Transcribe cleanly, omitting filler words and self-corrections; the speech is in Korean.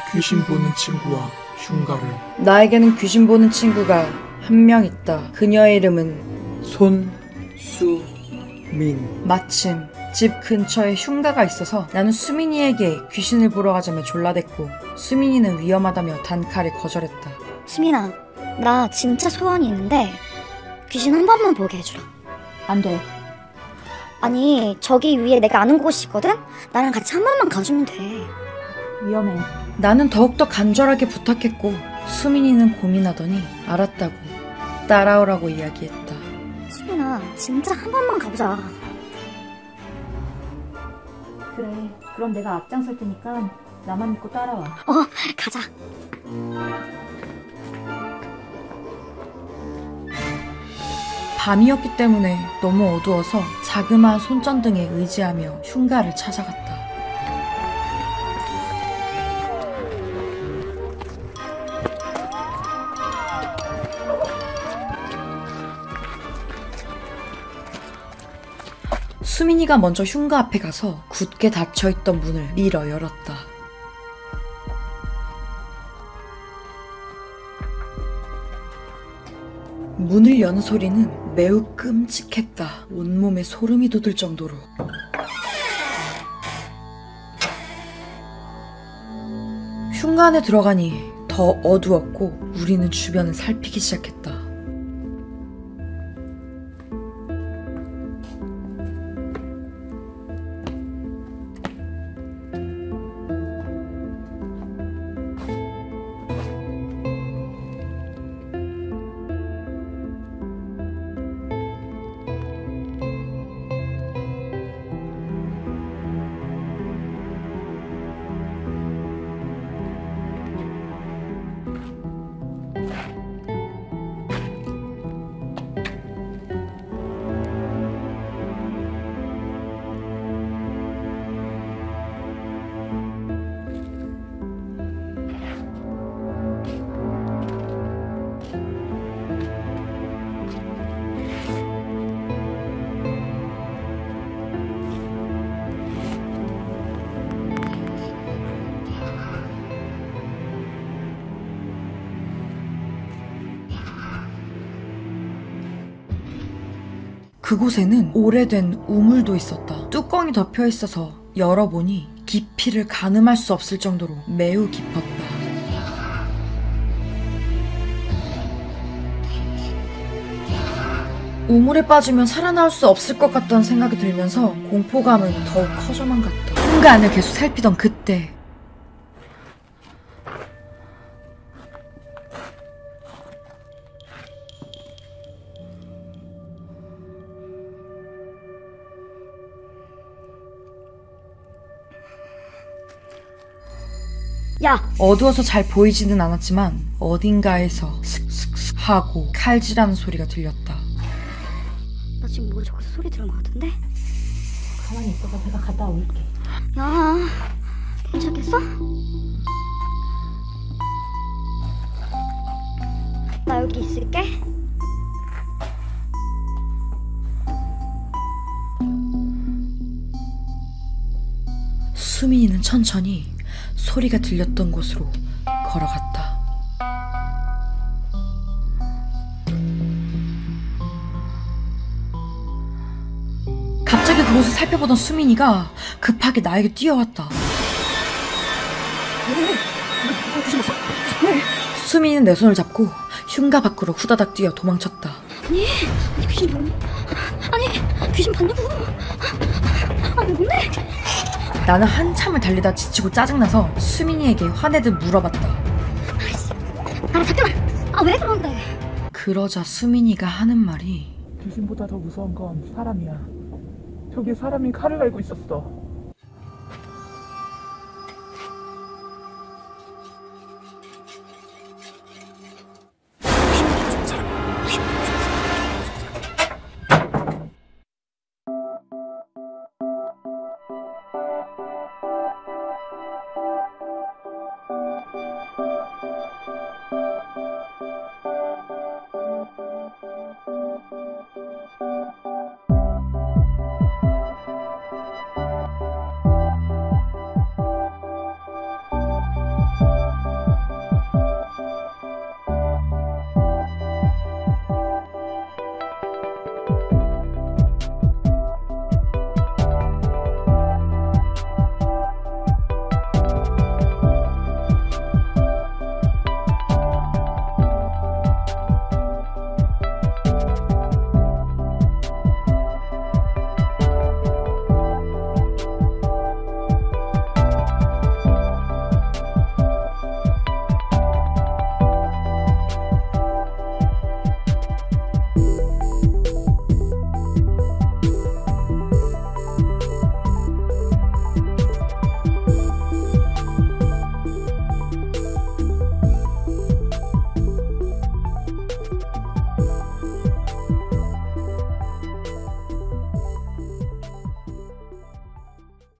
귀신 보는 친구와 흉가를. 나에게는 귀신 보는 친구가 한 명 있다. 그녀의 이름은 손수민. 마침 집 근처에 흉가가 있어서 나는 수민이에게 귀신을 보러 가자며 졸라댔고, 수민이는 위험하다며 단칼에 거절했다. 수민아, 나 진짜 소원이 있는데 귀신 한 번만 보게 해주라. 안 돼. 아니, 저기 위에 내가 아는 곳이 있거든? 나랑 같이 한 번만 가주면 돼. 위험해. 나는 더욱더 간절하게 부탁했고, 수민이는 고민하더니 알았다고 따라오라고 이야기했다. 수민아, 진짜 한 번만 가보자. 그래. 그럼 내가 앞장설 테니까 나만 믿고 따라와. 가자. 밤이었기 때문에 너무 어두워서 자그마한 손전등에 의지하며 흉가를 찾아갔다. 수민이가 먼저 흉가 앞에 가서 굳게 닫혀있던 문을 밀어 열었다. 문을 여는 소리는 매우 끔찍했다. 온몸에 소름이 돋을 정도로. 흉가 안에 들어가니 더 어두웠고 우리는 주변을 살피기 시작했다. 그곳에는 오래된 우물도 있었다. 뚜껑이 덮여 있어서 열어보니 깊이를 가늠할 수 없을 정도로 매우 깊었다. 우물에 빠지면 살아나올 수 없을 것 같다는 생각이 들면서 공포감은 더욱 커져만 갔다. 흉가 안을 계속 살피던 그때, 야! 어두워서 잘 보이지는 않았지만 어딘가에서 슥슥슥 하고 칼질하는 소리가 들렸다. 나 지금 뭐 저기서 소리 들은 것 같은데? 가만히 있어봐. 내가 갔다 올게. 야, 괜찮겠어? 나 여기 있을게. 수민이는 천천히 소리가 들렸던 곳으로 걸어갔다. 갑자기 그곳을 살펴보던 수민이가 급하게 나에게 뛰어왔다. 수민이는 내 손을 잡고 흉가 밖으로 후다닥 뛰어 도망쳤다. 아니 귀신 뭐니? 아니 귀신 봤냐고? 아니 뭔데? 나는 한참을 달리다 지치고 짜증나서 수민이에게 화내듯 물어봤다. 아이씨, 잠깐만. 왜 그러는데? 그러자 수민이가 하는 말이, 귀신보다 더 무서운 건 사람이야. 저기 사람이 칼을 갈고 있었어.